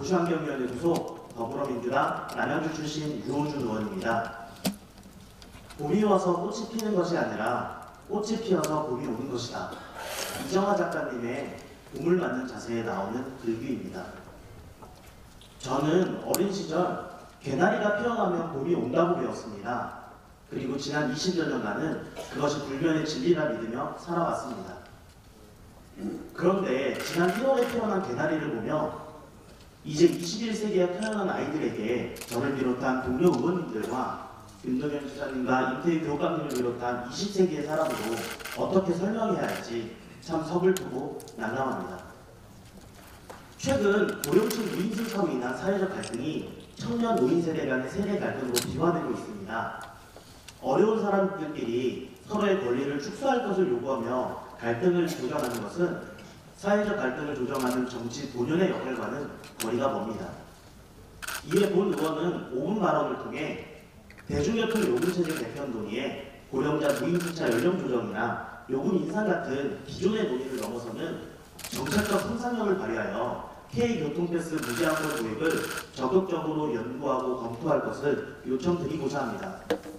도시환경위원회 소속 더불어민주당 남양주 출신 유호준 의원입니다. 봄이 와서 꽃이 피는 것이 아니라 꽃이 피어서 봄이 오는 것이다. 이정아 작가님의 봄을 맞는 자세에 나오는 글귀입니다. 저는 어린 시절 개나리가 피어나면 봄이 온다고 배웠습니다. 그리고 지난 20여 년간은 그것이 불변의 진리라 믿으며 살아왔습니다. 그런데 지난 1월에 피어난 개나리를 보며 이제 21세기에 태어난 아이들에게 저를 비롯한 동료 의원님들과 윤동현 지사님과 임태희 교육감님을 비롯한 20세기의 사람으로 어떻게 설명해야 할지 참 서글프고 난감합니다. 최근 고령층 노인 승차로 인한 사회적 갈등이 청년 노인 세대 간의 세대 갈등으로 비화되고 있습니다. 어려운 사람들끼리 서로의 권리를 축소할 것을 요구하며 갈등을 조정하는 것은 사회적 갈등을 조정하는 정치 본연의 역할과는 거리가 먼니다. 이에 본 의원은 5분 발언을 통해 대중교통 요금체제 개편 논의에 고령자 무임승차 연령 조정이나 요금 인상 같은 기존의 논의를 넘어서는 정책적 상상력을 발휘하여 K교통패스 무제한권 도입을 적극적으로 연구하고 검토할 것을 요청드리고자 합니다.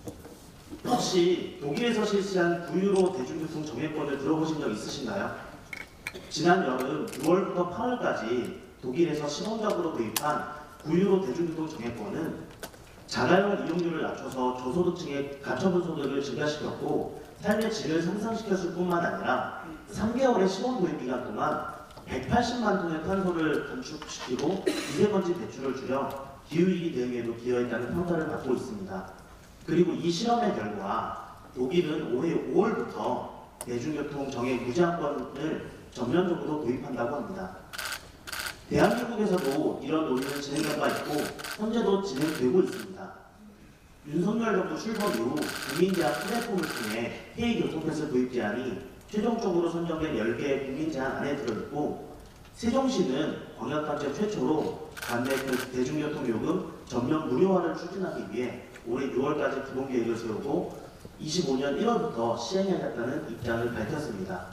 혹시 독일에서 실시한 9유로 대중교통 정액권을 들어보신 적 있으신가요? 지난 여름 6월부터 8월까지 독일에서 시범적으로 도입한 9유로 대중교통 정액권은 자가용 이용료를 낮춰서 저소득층의 가처분 소득을 증가시켰고 삶의 질을 상승시켰을 뿐만 아니라 3개월의 시범 도입 기간 동안 180만 톤의 탄소를 감축시키고 미세먼지 배출을 줄여 기후위기 대응에도 기여했다는 평가를 받고 있습니다. 그리고 이 실험의 결과 독일은 올해 5월부터 대중교통 정액 무제한권을 전면적으로 도입한다고 합니다. 대한민국에서도 이런 논의는 진행된 바 있고 현재도 진행되고 있습니다. 윤석열 정부 출범 이후 국민제한 플랫폼을 통해 K교통패스 도입 제안이 최종적으로 선정된 10개의 국민제한 안에 들어있고 세종시는 광역단체 최초로 관내 대중교통 요금 전면 무료화를 추진하기 위해 올해 6월까지 기본계획을 세우고 25년 1월부터 시행하겠다는 입장을 밝혔습니다.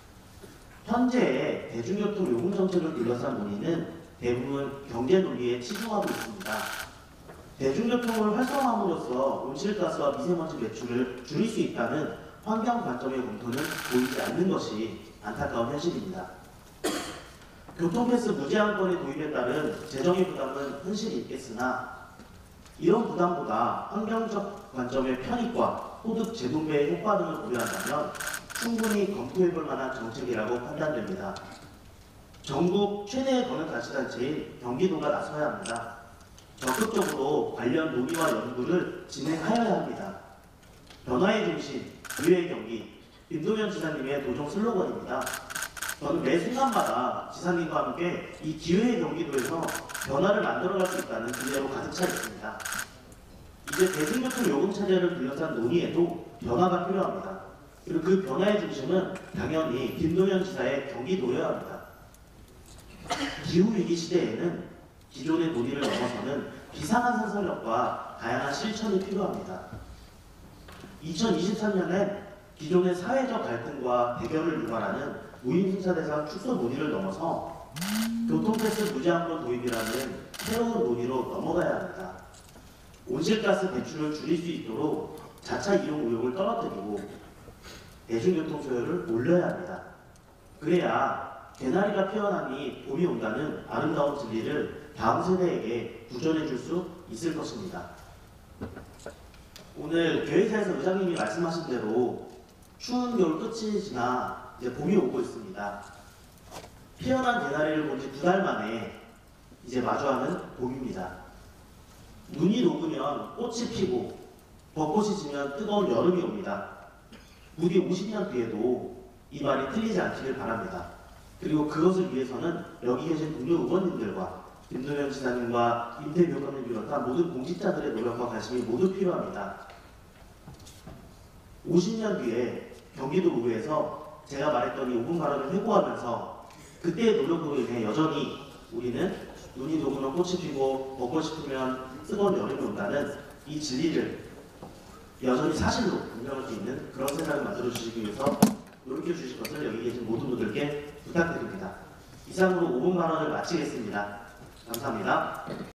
현재의 대중교통 요금 정책을 둘러싼 논의는 대부분 경제 논리에 치중하고 있습니다. 대중교통을 활성화함으로써 온실가스와 미세먼지 배출을 줄일 수 있다는 환경 관점의 검토는 보이지 않는 것이 안타까운 현실입니다. 교통패스 무제한권의 도입에 따른 재정의 부담은 현실이 있겠으나 이런 부담보다 환경적 관점의 편익과 소득 재분배의 효과 등을 고려한다면 충분히 검토해볼 만한 정책이라고 판단됩니다. 전국 최대의 번역자치단체인 경기도가 나서야 합니다. 적극적으로 관련 논의와 연구를 진행하여야 합니다. 변화의 중심, 기회의 경기, 윤동현 지사님의 도정 슬로건입니다. 저는 매 순간마다 지사님과 함께 이 기회의 경기도에서 변화를 만들어갈 수 있다는 기대로 가득 차 있습니다. 이제 대중교통 요금체제를 둘러싼 논의에도 변화가 필요합니다. 그리고 그 변화의 중심은 당연히 김동연 지사의 경기도여야 합니다. 기후위기 시대에는 기존의 논의를 넘어서는 비상한 상상력과 다양한 실천이 필요합니다. 2023년엔 기존의 사회적 갈등과 대결을 유발하는 무임승차 대상 축소 논의를 넘어서 교통패스 무제한권 도입이라는 새로운 논의로 넘어가야 합니다. 온실가스 배출을 줄일 수 있도록 자차 이용 의욕을 떨어뜨리고 대중교통 소요를 올려야 합니다. 그래야 개나리가 피어나니 봄이 온다는 아름다운 진리를 다음 세대에게 구전해 줄 수 있을 것입니다. 오늘 교회사에서 의장님이 말씀하신 대로 추운 겨울 끝이 지나 이제 봄이 오고 있습니다. 피어난 개나리를 본 지 2달 만에 이제 마주하는 봄입니다. 눈이 녹으면 꽃이 피고 벚꽃이 지면 뜨거운 여름이 옵니다. 부디 50년 뒤에도 이 말이 틀리지 않기를 바랍니다. 그리고 그것을 위해서는 여기 계신 동료 의원님들과 김동연 지사님과 임태희 교육감을 비롯한 모든 공직자들의 노력과 관심이 모두 필요합니다. 50년 뒤에 경기도의회에서 제가 말했던 이 5분 발언을 회고하면서 그때의 노력으로 인해 여전히 우리는 눈이 녹으면 꽃이 피고 벚꽃이 피면 뜨거운 여름이 온다는 이 진리를 여전히 사실로 인정할 수 있는 그런 세상을 만들어주시기 위해서 노력해 주실 것을 여기 계신 모든 분들께 부탁드립니다. 이상으로 5분 발언을 마치겠습니다. 감사합니다.